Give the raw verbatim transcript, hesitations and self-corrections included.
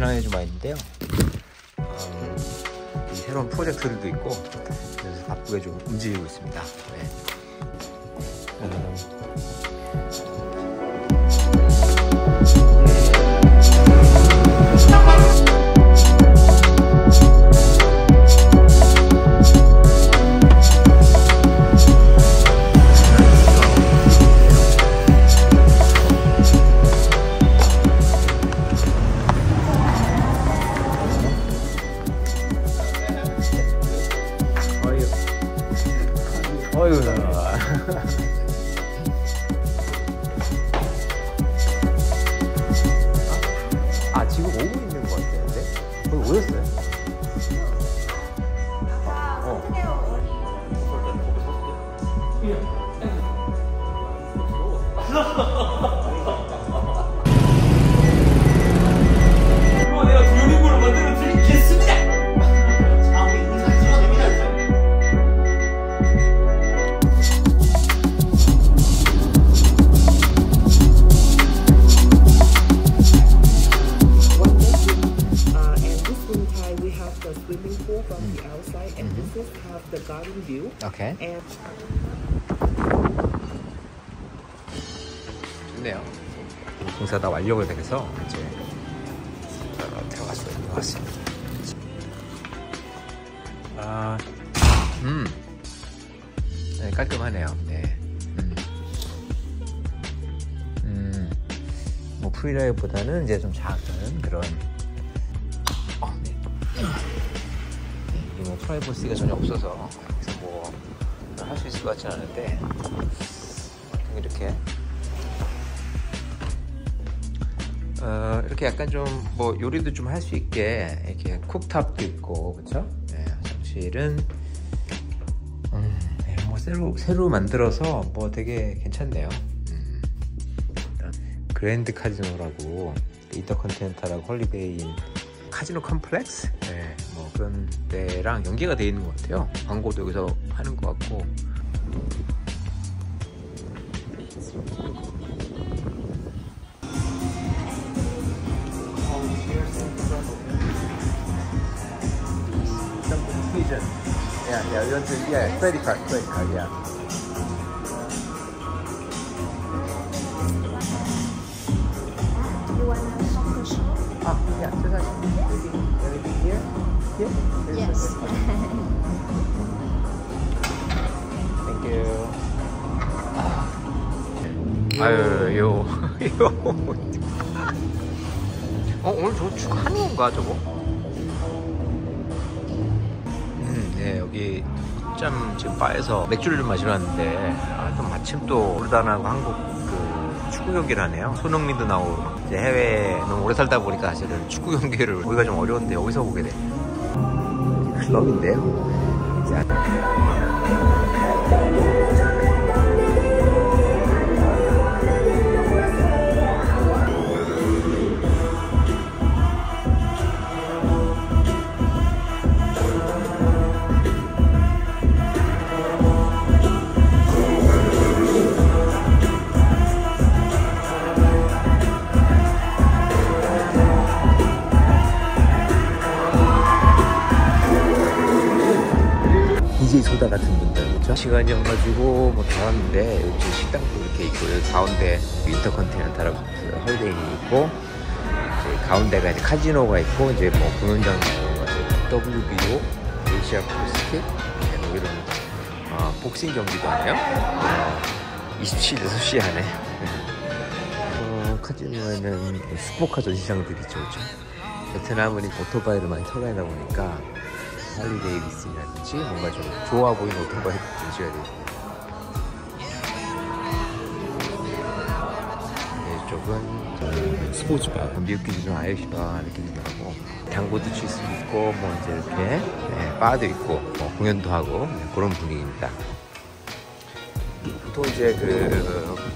베트남에 좀 와 있는데요. 음, 새로운 프로젝트들도 있고 그래서 바쁘게 좀 움직이고 있습니다. 네. 음. 어휴. 아, 지금 오고 있는 것 같았는데? 거기 오셨어요? 어. 이거 내가 두유국으로 만들어 드리겠습니다! Swimming pool from mm. the outside, and mm-hmm. this is have the garden view. Okay. And 좋네요. 공사 다 완료가 돼서 이제 들어갔어요. 들어갔습니다. 아, 음, 네, 깔끔하네요. 네, 음, 음, 뭐 프리라이보다는 이제 좀 작은 그런. 어, 네. 뭐 프라이버시가 전혀 없어서 그래서 뭐 할 수 있을 것 같지는 않은데 이렇게 어, 이렇게 약간 좀 뭐 요리도 좀 할 수 있게 이렇게 쿡탑도 있고 그렇죠? 네, 화장실은 음, 네, 뭐 새로 새로 만들어서 뭐 되게 괜찮네요. 음, 그랜드 카지노라고 인터컨티넨탈하고 홀리데이인 카지노 컴플렉스? 네, 뭐 그런 데랑 연계가 되어 있는 것 같아요. 광고도 여기서 하는 것 같고. Yeah, yeah, we want to, yeah, credit card, credit card, yeah. You want a soccer show? Ah, yeah, so that's maybe, maybe here? Here? Yes. Thank you. 아유, 요, 요. 어, 오늘 저거 축하하는 건가, 저거? 음, 네, 여기 짬 지금 바에서 맥주를 좀 마시러 왔는데, 아, 또 마침 또 올다나고 한국 그 축구 경기를 하네요. 손흥민도 나오고, 이제 해외에 너무 오래 살다 보니까 사실은 축구 경기를 보기가 좀 어려운데 여기서 보게 돼요. 클럽인데요. 이제 디제이 소다 같은 분들 그렇죠? 시간이 없어가지고 뭐 다 왔는데 여기 식당도 이렇게 있고 여기 가운데 인터컨티넨탈하고 홀데이 있고 이제 가운데가 이제 카지노가 있고 이제 뭐 공연장 더블유비오, 에이시아 프로스틱 뭐 이런 어, 복싱 경기도 하네요. 어, 이십칠, 여섯 시 안에 어, 카지노에는 슈퍼카 전시장들이 있죠, 그렇죠? 베트남은 오토바이를 많이 타고 다니다 보니까 할리 데이비슨이라든지 뭔가 좀 좋아 보이는 오토바이를 전시가 되고 이쪽은 스포츠바, 미국 기준으로 아이오시바 느낌도 나고 당구도 칠 수 있고 뭐 이제 이렇게 네, 바도 있고 뭐 공연도 하고 네, 그런 분위기입니다. 보통 이제 그